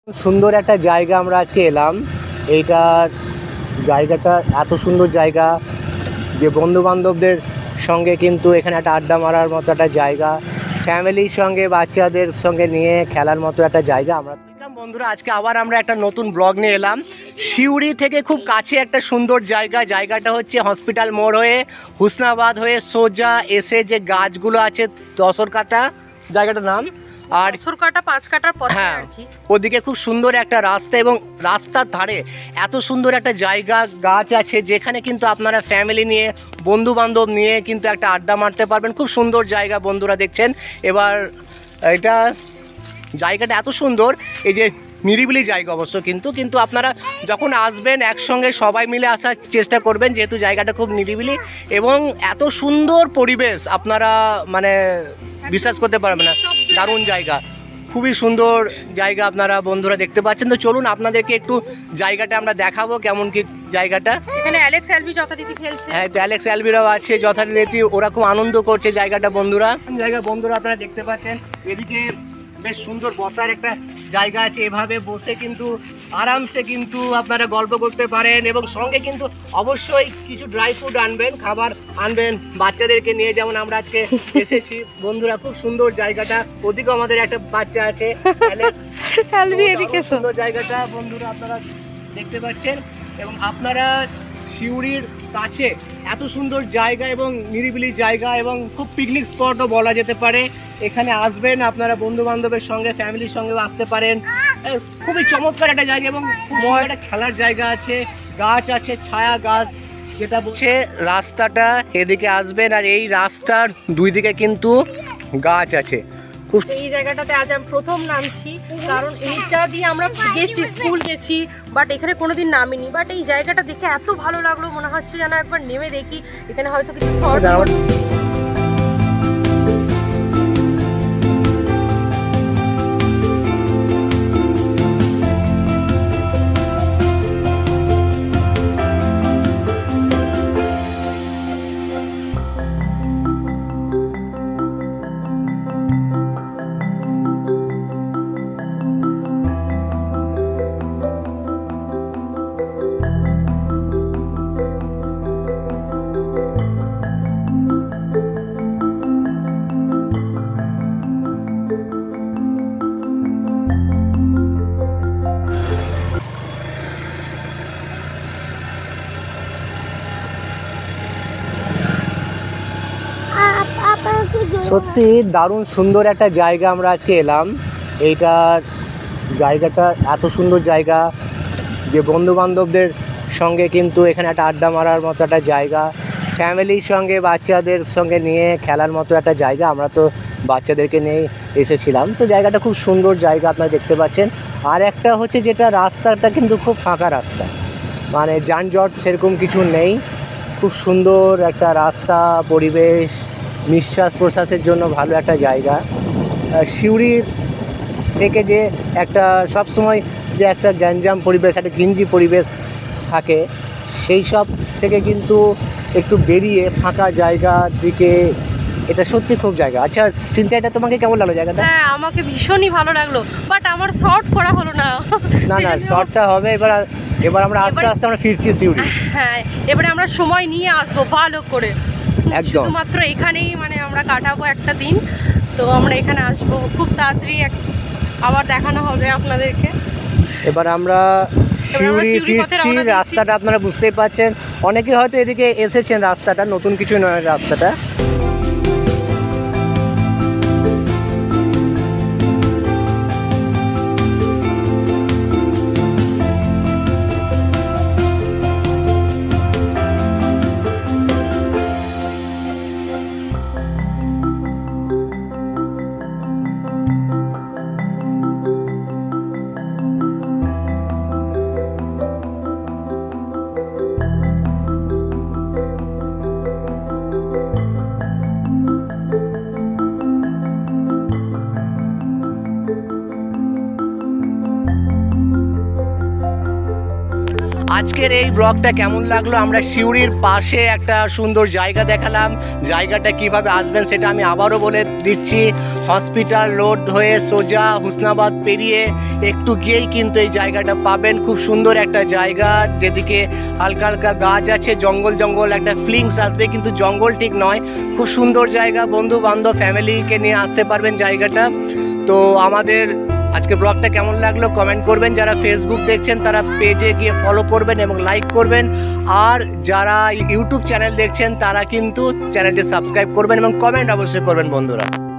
সুন্দর একটা জায়গা আমরা আজকে এলাম। এইটার জায়গাটা এত সুন্দর জায়গা যে বন্ধু বান্ধবদের সঙ্গে কিন্তু এখানে একটা আড্ডা মারার মতো একটা জায়গা, ফ্যামিলির সঙ্গে বাচ্চাদের সঙ্গে নিয়ে খেলার মতো একটা জায়গা। আমরা বন্ধুরা আজকে আবার আমরা একটা নতুন ব্লগ নিয়ে এলাম। সিউড়ি থেকে খুব কাছে একটা সুন্দর জায়গা। জায়গাটা হচ্ছে হসপিটাল মোড় হয়ে হুসনাবাদ হয়ে সোজা এসে যে গাছগুলো আছে তসরকাটা জায়গাটার নাম, আর তাsorkata pachkataর পথে হ্যাঁ আর কি। ওদিকে খুব সুন্দর একটা রাস্তা এবং রাস্তার ধারে এত সুন্দর একটা জায়গা, গাছ আছে যেখানে কিন্তু আপনারা ফ্যামিলি নিয়ে বন্ধু বান্ধব নিয়ে কিন্তু একটা আড্ডা মারতে পারবেন। খুব সুন্দর জায়গা বন্ধুরা দেখছেন। এবার এটা জায়গাটা এত সুন্দর, এই যে নিরিবিলি জায়গা অবশ্য, কিন্তু আপনারা যখন আসবেন একসঙ্গে সবাই মিলে আসার চেষ্টা করবেন, যেহেতু জায়গাটা খুব নিরিবিলি এবং এত সুন্দর পরিবেশ আপনারা মানে বিশ্বাস করতে পারবেন না। দারুণ জায়গা, খুবই সুন্দর জায়গা আপনারা বন্ধুরা দেখতে পাচ্ছেন। তো চলুন আপনাদেরকে একটু জায়গাটা আমরা দেখাবো কেমন কি জায়গাটা। এখানে অ্যালেক্স অ্যালবি যথারীতি খেলছে। হ্যাঁ, তো অ্যালেক্স অ্যালবিরাও আছে যথারীতি, ওরা খুব আনন্দ করছে জায়গাটা বন্ধুরা। বন্ধুরা আপনারা দেখতে পাচ্ছেন এদিকে বেশ সুন্দর বসার একটা জায়গা আছে, এভাবে বসে কিন্তু আরামসে কিন্তু আপনারা গল্প করতে পারেন এবং সঙ্গে কিন্তু অবশ্যই কিছু ড্রাই ফ্রুট আনবেন, খাবার আনবেন বাচ্চাদেরকে নিয়ে, যেমন আমরা আজকে এসেছি বন্ধুরা। খুব সুন্দর জায়গাটা, ওদিকেও আমাদের একটা বাচ্চা আছে সুন্দর জায়গাটা বন্ধুরা আপনারা দেখতে পাচ্ছেন। এবং আপনারা সিউড়ির কাছে এত সুন্দর জায়গা এবং নিরিবিলি জায়গা এবং খুব পিকনিক স্পটও বলা যেতে পারে। এখানে আসবেন আপনারা বন্ধু বান্ধবের সঙ্গে, ফ্যামিলির সঙ্গেও আসতে পারেন। খুবই চমৎকার একটা জায়গা এবং একটা খেলার জায়গা আছে, গাছ আছে, ছায়া গাছ যেটা বলছে। রাস্তাটা এদিকে আসবেন আর এই রাস্তার দুই দিকে কিন্তু গাছ আছে। এই জায়গাটাতে আজ আমি প্রথম নামছি, কারণ এইটা দিয়ে আমরা গেছি, স্কুল গেছি, বাট এখানে কোনোদিন নামিনি। বাট এই জায়গাটা দেখে এত ভালো লাগলো, মনে হচ্ছে যেন একবার নেমে দেখি। এখানে হয়তো কিছু শর্ট সত্যি দারুণ সুন্দর একটা জায়গা আমরা আজকে এলাম। এইটার জায়গাটা এত সুন্দর জায়গা যে বন্ধু বান্ধবদের সঙ্গে কিন্তু এখানে একটা আড্ডা মারার মতো একটা জায়গা, ফ্যামিলির সঙ্গে বাচ্চাদের সঙ্গে নিয়ে খেলার মতো একটা জায়গা। আমরা তো বাচ্চাদেরকে নিয়ে এসেছিলাম, তো জায়গাটা খুব সুন্দর জায়গা আপনারা দেখতে পাচ্ছেন। আর একটা হচ্ছে যেটা রাস্তাটা কিন্তু খুব ফাঁকা রাস্তা, মানে যানজট সেরকম কিছু নেই। খুব সুন্দর একটা রাস্তা, পরিবেশ, নিঃশ্বাস প্রশ্বাসের জন্য ভালো একটা জায়গা। সিউড়ির থেকে যে একটা সবসময় যে একটা গ্যাঞ্জাম পরিবেশ, একটা ঘিঞ্জি পরিবেশ থাকে, সেই সব থেকে কিন্তু একটু বেরিয়ে ফাঁকা জায়গার দিকে, এটা সত্যি খুব জায়গা। আচ্ছা চিন্তা, এটা তোমাকে কেমন লাগলো জায়গাটা? হ্যাঁ, আমাকে ভীষণই ভালো লাগলো, বাট আমার শর্ট করা হলো না। না শর্টটা হবে এবার আমরা আস্তে আস্তে আমরা ফিরছি সিউড়ি। হ্যাঁ, এবারে আমরা সময় নিয়ে আসবো ভালো করে, একদম শুধুমাত্র এখানেই মানে আমরা কাটাবো একটা দিন। তো আমরা এখানে আসবো খুব তাড়াতাড়ি, আবার দেখানো হবে আপনাদেরকে। এবার আমরা সিউড়ি ফিরছি। রাস্তাটা আপনারা বুঝতেই পারছেন, অনেকে হয়তো এদিকে এসেছেন, রাস্তাটা নতুন কিছু নয় রাস্তাটা। আজকের এই ব্লগটা কেমন লাগলো, আমরা সিউড়ির পাশে একটা সুন্দর জায়গা দেখালাম। জায়গাটা কিভাবে আসবেন সেটা আমি আবারও বলে দিচ্ছি। হসপিটাল রোড হয়ে সোজা হুসনাবাদ পেরিয়ে একটু গিয়েই কিন্তু এই জায়গাটা পাবেন। খুব সুন্দর একটা জায়গা, যেদিকে হালকা হালকা গাছ আছে, জঙ্গল জঙ্গল একটা ফিলিংস আসবে, কিন্তু জঙ্গল ঠিক নয়, খুব সুন্দর জায়গা। বন্ধু বান্ধব ফ্যামিলিকে নিয়ে আসতে পারবেন জায়গাটা। তো আমাদের আজকে ব্লগটা কেমন লাগলো কমেন্ট করবেন। যারা ফেসবুক দেখছেন তারা পেজে গিয়ে ফলো করবেন এবং লাইক করবেন, আর যারা ইউটিউব চ্যানেল দেখছেন তারা কিন্তু চ্যানেলটি সাবস্ক্রাইব করবেন এবং কমেন্ট অবশ্যই করবেন বন্ধুরা।